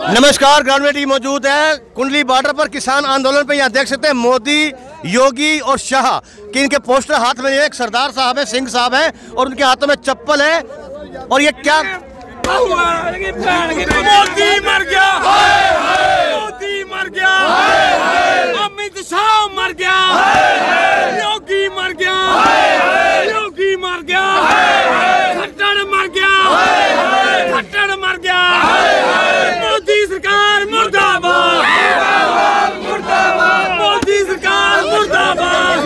नमस्कार, ग्राउंड में टीम मौजूद है कुंडली बॉर्डर पर किसान आंदोलन पे। यहाँ देख सकते हैं मोदी, योगी और शाह कि इनके पोस्टर हाथ में, एक सरदार साहब है, सिंह साहब है और उनके हाथों में चप्पल है। और ये क्या मोदी मर गया, मोदी मर गया, अमित शाह मर गया, योगी मर गया, योगी मर गया, खट्टर मर गया, खट्टर मर गया। मोदी सरकार मुर्दाबाद, मोदी सरकार मुर्दाबाद,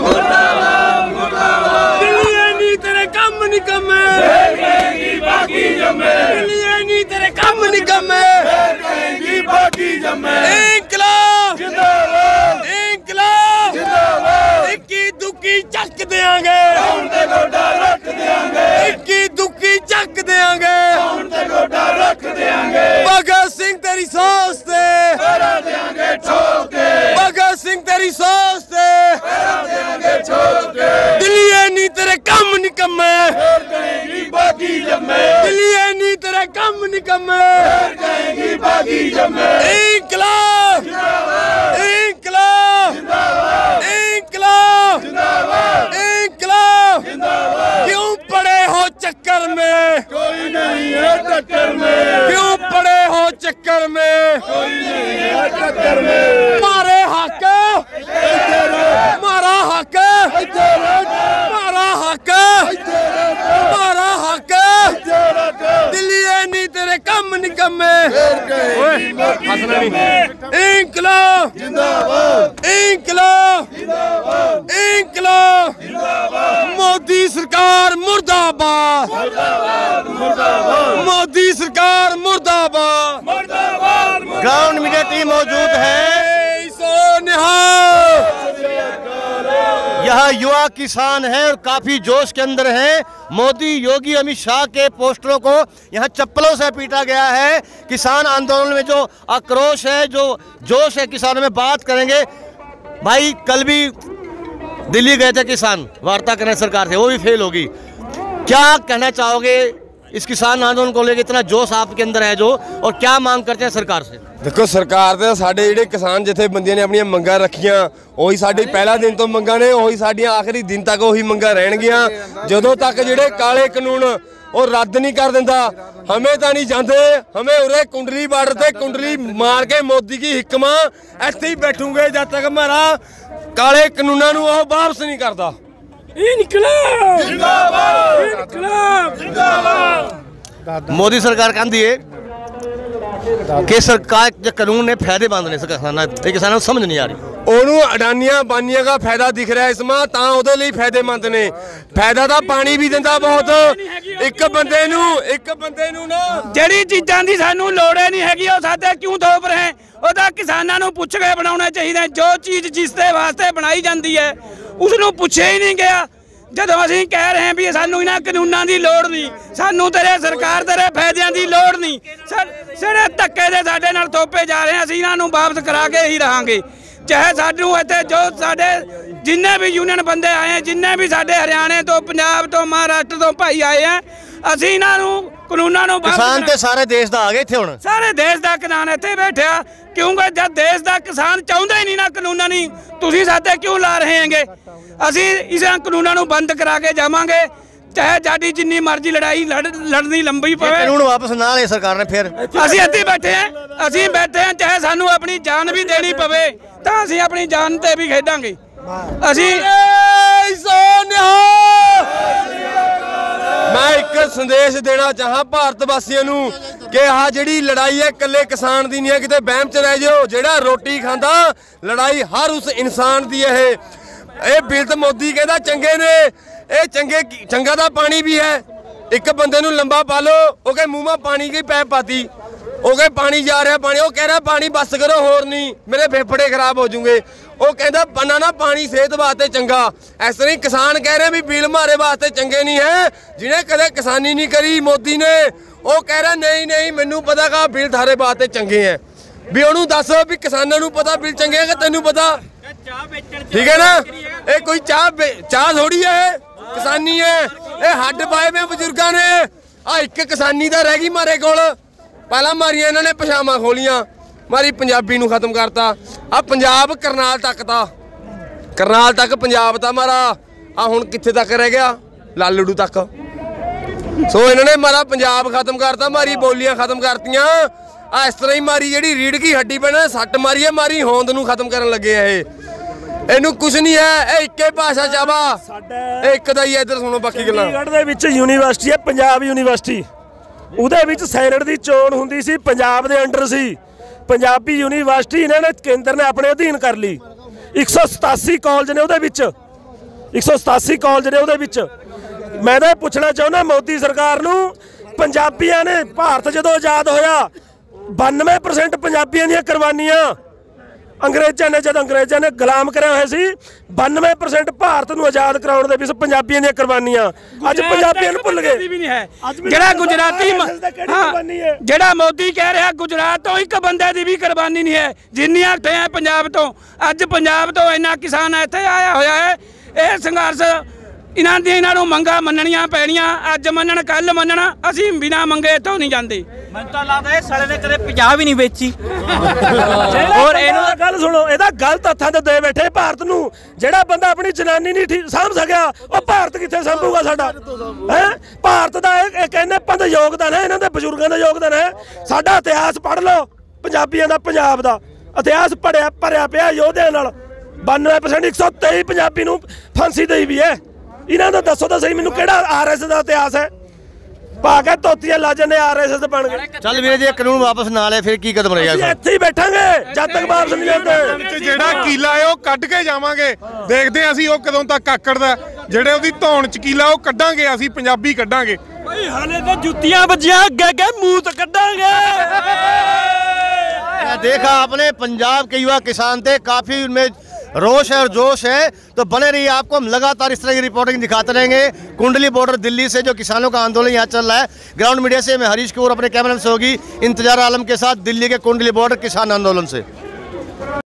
दिल्ली नी तेरे काम निकम्मे, बाकी जमे, दिल्ली तेरे काम निकम्मे, बाकी जमे। इंकलाब जिंदाबाद, इंकलाब जिंदाबाद, इक्की दुक्की चक देंगे, गोडा रख देंगे, इक्की दुक्की चक देंगे, गोडा रख देंगे। भगत सिंह तेरी सांस से पैरा देंगे ठोक के, भगत सिंह तेरी सांस से पैरा देंगे ठोक के। दिल्ली नी तेरे काम निकम्मे, बाकी जमे, दिल्ली नी तेरे काम निकम्मे, बाकी जमे। इंकलाब जिंदाबाद, इंकलाब जिंदाबाद, इंकलाब जिंदाबाद, इंकलाब जिंदाबाद। क्यों पड़े हो चक्कर में, कोई नहीं है टक्कर में, क्यों पड़े हो चक्कर में, कोई नहीं है टक्कर में। मारे हक, मारा हक, मारा हक, मारा हक, दिल्ली नी तेरे काम निकम्मे। इंकलाब जिंदाबाद, इंकलाब जिंदाबाद, इंकलाब जिंदाबाद। मोदी सरकार मुर्दाबाद, मुर्दाबाद, मुर्दाबाद, मोदी सरकार मुर्दाबाद, मुर्दाबाद। ग्राउंड मीडिया टीम मौजूद है। यहाँ युवा किसान हैं और काफी जोश के अंदर हैं। मोदी, योगी, अमित शाह के पोस्टरों को यहाँ चप्पलों से पीटा गया है। किसान आंदोलन में जो आक्रोश है, जो जोश है किसानों में, बात करेंगे। भाई, कल भी दिल्ली गए थे किसान वार्ता करने सरकार से, वो भी फेल होगी। क्या कहना चाहोगे इस किसान आंदोलन को लेकर? इतना जोश आपके अंदर है जो, और क्या मांग करते हैं सरकार से? देखो, सरकार ਦੇ ਸਾਡੇ ਜਿਹੜੇ ਕਿਸਾਨ ਜਥੇਬੰਦੀਆਂ ਨੇ ਆਪਣੀਆਂ ਮੰਗਾਂ ਰੱਖੀਆਂ, ਉਹੀ ਸਾਡੀ ਪਹਿਲਾ ਦਿਨ ਤੋਂ ਮੰਗਾਂ ਨੇ, ਉਹੀ ਸਾਡੀਆਂ ਆਖਰੀ ਦਿਨ ਤੱਕ ਉਹੀ ਮੰਗਾਂ ਰਹਿਣਗੀਆਂ। ਜਦੋਂ ਤੱਕ ਜਿਹੜੇ ਕਾਲੇ ਕਾਨੂੰਨ ਉਹ ਰੱਦ ਨਹੀਂ ਕਰ ਦਿੰਦਾ, ਹਮੇ ਤਾਂ ਨਹੀਂ ਜਾਂਦੇ। ਹਮੇ ਉਰੇ ਕੁੰਡਲੀ ਬਾਰਡਰ ਤੇ ਕੁੰਡਲੀ ਮਾਰ ਕੇ ਮੋਦੀ ਦੀ ਹਿਕਮਾਂ ਇੱਥੇ ਹੀ ਬੈਠੂਗੇ ਜਦ ਤੱਕ ਹਮਾਰਾ ਕਾਲੇ ਕਾਨੂੰਨਾਂ ਨੂੰ ਉਹ ਵਾਪਸ ਨਹੀਂ ਕਰਦਾ। इंकलाब जिंदाबाद, इंकलाब जिंदाबाद। मोदी सरकार कहती है कि सरकार जो कानून ने फायदे बांधने से किसानों को समझ नहीं आ रही। ਉਹਨੂੰ ਅਡਾਨੀਆਂ ਬਾਨੀਆਂ ਦਾ ਫਾਇਦਾ ਦਿਖ ਰਿਹਾ ਇਸ ਮਾਂ, ਤਾਂ ਉਹਦੇ ਲਈ ਫਾਇਦੇਮੰਦ ਨੇ। ਫਾਇਦਾ ਤਾਂ ਪਾਣੀ ਵੀ ਦਿੰਦਾ ਬਹੁਤ। ਇੱਕ ਬੰਦੇ ਨੂੰ ਨਾ ਜਿਹੜੀ ਚੀਜ਼ਾਂ ਦੀ ਸਾਨੂੰ ਲੋੜ ਨਹੀਂ ਹੈਗੀ ਉਹ ਸਾਡੇ ਕਿਉਂ ਥੋਪ ਰਹੇ? ਉਹ ਤਾਂ ਕਿਸਾਨਾਂ ਨੂੰ ਪੁੱਛ ਕੇ ਬਣਾਉਣਾ ਚਾਹੀਦਾ। ਜੋ ਚੀਜ਼ ਜਿਸ ਦੇ ਵਾਸਤੇ ਬਣਾਈ ਜਾਂਦੀ ਹੈ ਉਸ ਨੂੰ ਪੁੱਛਿਆ ਹੀ ਨਹੀਂ ਗਿਆ। ਜਦੋਂ ਅਸੀਂ ਕਹਿ ਰਹੇ ਹਾਂ ਵੀ ਸਾਨੂੰ ਇਹਨਾਂ ਕਾਨੂੰਨਾਂ ਦੀ ਲੋੜ ਨਹੀਂ, ਸਾਨੂੰ ਤੇਰੇ ਸਰਕਾਰ ਤੇਰੇ ਫਾਇਦਿਆਂ ਦੀ ਲੋੜ ਨਹੀਂ, ਸਾਡੇ ਧੱਕੇ ਦੇ ਸਾਡੇ ਨਾਲ ਥੋਪੇ ਜਾ ਰਹੇ, ਅਸੀਂ ਇਹਨਾਂ ਨੂੰ ਵਾਪਸ ਕਰਾ ਕੇ ਹੀ ਰਹਾਂਗੇ। ਚਾਹੇ ਸਾਨੂੰ ਇੱਥੇ ਜੋ ਸਾਡੇ ਜਿੰਨੇ ਵੀ ਯੂਨੀਅਨ ਬੰਦੇ ਆਏ, ਜਿੰਨੇ ਵੀ ਸਾਡੇ ਹਰਿਆਣੇ ਤੋਂ, ਪੰਜਾਬ ਤੋਂ, ਮਹਾਰਾਸ਼ਟਰ ਤੋਂ ਭਾਈ ਆਏ ਆ, ਅਸੀਂ ਇਹਨਾਂ ਨੂੰ ਕਾਨੂੰਨਾਂ ਨੂੰ ਕਿਸਾਨ ਤੇ ਸਾਰੇ ਦੇਸ਼ ਦਾ ਆ ਗਏ ਇੱਥੇ। ਹੁਣ ਸਾਰੇ ਦੇਸ਼ ਦਾ ਕਿਸਾਨ ਇੱਥੇ ਬੈਠਿਆ, ਕਿਉਂਕਿ ਜਦ ਦੇਸ਼ ਦਾ ਕਿਸਾਨ ਚਾਹੁੰਦਾ ਹੀ ਨਹੀਂ ਨਾ ਕਾਨੂੰਨਾਂ ਨਹੀਂ, ਤੁਸੀਂ ਸਾਡੇ ਕਿਉਂ ਲਾ ਰਹੇ ਹੈਗੇ? ਅਸੀਂ ਇਹਨਾਂ ਕਾਨੂੰਨਾਂ ਨੂੰ ਬੰਦ ਕਰਾ ਕੇ ਜਾਵਾਂਗੇ, ਚਾਹੇ ਸਾਡੀ ਜਿੰਨੀ ਮਰਜ਼ੀ ਲੜਾਈ ਲੜਨੀ ਲੰਬੀ ਪਵੇ। ਕਾਨੂੰਨ ਵਾਪਸ ਨਾ ਲੈ ਸਰਕਾਰ ਨੇ, ਫਿਰ ਅਸੀਂ ਇੱਥੇ ਬੈਠੇ ਹਾਂ, ਅਸੀਂ ਬੈਠੇ ਹਾਂ, ਚਾਹੇ ਸਾਨੂੰ ਆਪਣੀ ਜਾਨ ਵੀ ਦੇਣੀ ਪਵੇ ਤਾਂ ਅਸੀਂ ਆਪਣੀ ਜਾਨ ਤੇ ਵੀ ਖੇਡਾਂਗੇ। ਅਸੀਂ ਮੈਂ ਇੱਕ ਸੰਦੇਸ਼ ਦੇਣਾ ਚਾਹਾਂ ਭਾਰਤ ਵਾਸੀਆਂ ਨੂੰ ਕਿ ਆਹ ਜਿਹੜੀ ਲੜਾਈ ਹੈ ਇਕੱਲੇ ਕਿਸਾਨ ਦੀ ਨਹੀਂ ਹੈ, ਕਿਤੇ ਵਹਿਮ 'ਚ ਰਹਿ ਜਾਓ। ਜਿਹੜਾ ਰੋਟੀ ਖਾਂਦਾ, ਲੜਾਈ ਹਰ ਉਸ ਇਨਸਾਨ ਦੀ ਹੈ। ਇਹ ਬਿੱਲ ਤਾਂ ਮੋਦੀ ਕਹਿੰਦਾ ਚੰਗੇ ਨੇ, ਇਹ ਚੰਗਾ ਦਾ ਪਾਣੀ ਵੀ ਹੈ। ਇੱਕ ਬੰਦੇ ਨੂੰ ਲੰਬਾ ਪਾ ਲਓ, ਉਹ ਕਹੇ ਮੂੰਹ 'ਮਾ ਪਾਣੀ ਦੀ ਪੈਪ ਪਾਤੀ, ਉਹ ਕਹੇ ਪਾਣੀ ਜਾ ਰਿਹਾ, ਪਾਣੀ, ਉਹ ਕਹਿ ਰਿਹਾ ਪਾਣੀ ਬਸ ਕਰੋ, ਹੋਰ ਨਹੀਂ ਮੇਰੇ ਫੇਫੜੇ ਖਰਾਬ ਹੋ ਜੂਗੇ। ਉਹ ਕਹਿੰਦਾ ਬੰਨਾ ਨਾ ਪਾਣੀ ਸਿਹਤ ਵਾਸਤੇ ਚੰਗਾ। ਇਸ ਤਰ੍ਹਾਂ ਹੀ ਕਿਸਾਨ ਕਹਿ ਰਹੇ ਵੀ ਬਿੱਲ ਮਾਰੇ ਵਾਸਤੇ ਚੰਗੇ ਨਹੀਂ ਹੈ। ਜਿਹਨੇ ਕਦੇ ਕਿਸਾਨੀ ਨਹੀਂ ਕਰੀ ਮੋਦੀ ਨੇ, ਉਹ ਕਹਿ ਰਿਹਾ ਨਹੀਂ ਮੈਨੂੰ ਪਤਾ ਕਿ ਬਿੱਲ ਥਾਰੇ ਵਾਸਤੇ ਚੰਗੇ ਹੈ। ਵੀ ਉਹਨੂੰ ਦੱਸ ਵੀ ਕਿਸਾਨਾਂ ਨੂੰ ਪਤਾ ਬਿੱਲ ਚੰਗੇ ਹੈ ਕਿ ਤੈਨੂੰ ਪਤਾ? ਠੀਕ ਹੈ ਨਾ? ਇਹ ਕੋਈ ਚਾਹ ਥੋੜੀ ਹੈ, किसानी है ये हड पाए में बजुर्गों ने आ एक किसानी दा रह गई मारे कोल ਪਹਿਲਾਂ ਮਾਰੀਆਂ ਇਹਨਾਂ ਨੇ ਪਛਾਵਾਂ ਖੋਲੀਆਂ, ਮਾਰੀ ਪੰਜਾਬੀ ਨੂੰ ਖਤਮ ਕਰਤਾ। ਆ ਪੰਜਾਬ ਕਰਨਾਲ ਤੱਕ ਤਾਂ, ਕਰਨਾਲ ਤੱਕ ਪੰਜਾਬ ਤਾਂ ਮਾਰਾ, ਆ ਹੁਣ ਕਿੱਥੇ ਤੱਕ ਰਹਿ ਗਿਆ? ਲਾਲੜੂ ਤੱਕ। ਸੋ ਇਹਨਾਂ ਨੇ ਮਾਰਾ ਪੰਜਾਬ ਖਤਮ ਕਰਤਾ, ਮਾਰੀ ਬੋਲੀਆਂ ਖਤਮ ਕਰਤੀਆਂ। ਆ ਇਸ ਤਰ੍ਹਾਂ ਹੀ ਮਾਰੀ ਜਿਹੜੀ ਰੀੜ ਕੀ ਹੱਡੀ ਬਣੇ ਸੱਟ ਮਾਰੀ ਹੈ, ਮਾਰੀ ਹੋਂਦ ਨੂੰ ਖਤਮ ਕਰਨ ਲੱਗੇ ਆ ਇਹ। ਇਹਨੂੰ ਕੁਝ ਨਹੀਂ ਹੈ, ਇਹ ਇੱਕੇ ਭਾਸ਼ਾ ਚਾਵਾ, ਇਹ ਇੱਕ ਦਾ ਹੀ ਹੈ। ਇੱਧਰ ਸੁਣੋ ਬਾਕੀ ਗੱਲਾਂ। ਚੰਡੀਗੜ੍ਹ ਦੇ ਵਿੱਚ ਯੂਨੀਵਰਸਿਟੀ ਹੈ ਪੰਜਾਬ ਯੂਨੀਵਰਸਿਟੀ, ਉਹਦੇ ਵਿੱਚ ਸੈਨੇਟ ਦੀ ਚੋਣ ਹੁੰਦੀ ਸੀ, ਪੰਜਾਬ ਦੇ ਅੰਡਰ ਸੀ। ਪੰਜਾਬੀ ਯੂਨੀਵਰਸਿਟੀ ਇਹਨਾਂ ਨੇ ਕੇਂਦਰ ਨੇ ਆਪਣੇ ਅਧੀਨ ਕਰ ਲਈ। 187 ਕਾਲਜ ਨੇ ਉਹਦੇ ਵਿੱਚ, 187 ਕਾਲਜ ਨੇ ਉਹਦੇ ਵਿੱਚ। ਮੈਂ ਤਾਂ ਪੁੱਛਣਾ ਚਾਹੁੰਦਾ ਮੋਦੀ ਸਰਕਾਰ ਨੂੰ, ਪੰਜਾਬੀਆਂ ਨੇ ਭਾਰਤ ਜਦੋਂ ਆਜ਼ਾਦ ਹੋਇਆ 92% ਪੰਜਾਬੀਆਂ ਦੀਆਂ ਕੁਰਬਾਨੀਆਂ ਅੰਗਰੇਜ਼ਾਂ ਨੇ, ਜਦ ਅੰਗਰੇਜ਼ਾਂ ਨੇ ਗੁਲਾਮ ਕਰਿਆ ਹੋਇਆ ਸੀ, 92% ਭਾਰਤ ਨੂੰ ਆਜ਼ਾਦ ਕਰਾਉਣ ਦੇ ਵਿੱਚ ਪੰਜਾਬੀਆਂ ਦੀਆਂ ਕੁਰਬਾਨੀਆਂ। ਅੱਜ ਪੰਜਾਬੀਆਂ ਨੂੰ ਭੁੱਲ ਗਏ। ਜਿਹੜਾ ਗੁਜਰਾਤੀ, ਜਿਹੜਾ ਮੋਦੀ ਕਹਿ ਰਿਹਾ ਗੁਜਰਾਤ ਤੋਂ ਇੱਕ ਬੰਦੇ ਦੀ ਵੀ ਕੁਰਬਾਨੀ ਨਹੀਂ ਹੈ, ਜਿੰਨੀਆਂ ਇੱਥੇ ਹੈ ਪੰਜਾਬ ਤੋਂ। ਅੱਜ ਪੰਜਾਬ ਤੋਂ ਇੰਨਾ ਕਿਸਾਨ ਇੱਥੇ ਆਇਆ ਹੋਇਆ ਹੈ। ਇਹ ਸੰਘਰਸ਼ ਇਹਨਾਂ ਨੂੰ ਮੰਗਾ ਮੰਨਣੀਆਂ ਪੈਣੀਆਂ। ਅੱਜ ਮੰਨਣ ਕੱਲ ਮੰਨਣ, ਅਸੀਂ ਬਿਨਾਂ ਮੰਗੇ ਇੱਥੋਂ ਨਹੀਂ ਜਾਂਦੇ। ਮੈਨੂੰ ਤਾਂ ਲੱਗਦਾ ਇਹ ਸਾਲੇ ਨੇ ਕਦੇ ਪੰਜਾਬ ਹੀ ਨਹੀਂ ਵੇਚੀ। ਔਰ ਇਹਨੂੰ ਗੱਲ ਸੁਣੋ, ਇਹਦਾ ਗਲਤ ਹੱਥਾਂ ਤੇ ਦੇ ਬੈਠੇ ਭਾਰਤ ਨੂੰ। ਜਿਹੜਾ ਬੰਦਾ ਆਪਣੀ ਜਨਾਨੀ ਨਹੀਂ ਸਾਂਭ ਸਕਿਆ, ਉਹ ਭਾਰਤ ਕਿੱਥੇ ਸਾਂਭੂਗਾ ਸਾਡਾ? ਹੈ ਭਾਰਤ ਦਾ ਇਹ ਕਹਿੰਦੇ ਪੰਦ ਯੋਗਦਾਨ ਹੈ, ਇਹਨਾਂ ਦੇ ਬਜ਼ੁਰਗਾਂ ਦਾ ਯੋਗਦਾਨ ਹੈ। ਸਾਡਾ ਇਤਿਹਾਸ ਪੜ੍ਹ ਲਓ, ਪੰਜਾਬੀਆਂ ਦਾ, ਪੰਜਾਬ ਦਾ ਇਤਿਹਾਸ ਭਰਿਆ ਪਿਆ ਯੋਧਿਆਂ ਨਾਲ। 92% 123 ਪੰਜਾਬੀ ਨੂੰ ਫਾਂਸੀ ਦੇਈ ਵੀ ਹੈ। ਇਹਨਾਂ ਦਾ ਦੱਸੋ ਤਾਂ ਸਹੀ ਮੈਨੂੰ, ਕਿਹੜਾ ਆਰਐਸਐਸ ਦਾ ਇਤਿਹਾਸ ਹੈ? ਪਾ ਕੇ ਧੋਤੀਆਂ ਲਾਜਣ ਨੇ ਆਰਐਸਐਸ ਬਣ ਗਏ। ਚੱਲ ਵੀਰੇ ਜੀ, ਕਾਨੂੰਨ ਵਾਪਸ ਨਾ ਲੈ ਫਿਰ ਕੀ ਕਦਮ ਰਹੇਗਾ? ਇੱਥੇ ਹੀ ਬੈਠਾਂਗੇ ਜਦ ਤੱਕ ਵਾਪਸ ਨਹੀਂ ਜਾਂਦੇ। ਜਿਹੜਾ ਕੀਲਾ ਹੈ ਉਹ ਕੱਢ ਕੇ ਜਾਵਾਂਗੇ, ਦੇਖਦੇ ਅਸੀਂ ਉਹ ਕਦੋਂ ਤੱਕ ਆਕੜਦਾ। ਜਿਹੜੇ ਉਹਦੀ ਧੌਣ ਚ ਕੀਲਾ ਉਹ ਕੱਢਾਂਗੇ, ਅਸੀਂ ਪੰਜਾਬੀ ਕੱਢਾਂਗੇ। ਭਾਈ ਹਾਲੇ ਤਾਂ ਜੁੱਤੀਆਂ ਵੱਜੀਆਂ, ਅੱਗੇ ਅੱਗੇ ਮੂੰਹ ਤੇ ਕੱਢਾਂਗੇ। देखा आपने पंजाब के युवा किसान थे, काफी उनमें रोष है और जोश है। तो बने रहिए, आपको हम लगातार इस तरह की रिपोर्टिंग दिखाते रहेंगे। कुंडली बॉर्डर दिल्ली से जो किसानों का आंदोलन यहाँ चल रहा है, ग्राउंड मीडिया से मैं हरीश कपूर अपने कैमरा से होगी इंतजार आलम के साथ, दिल्ली के कुंडली बॉर्डर किसान आंदोलन से।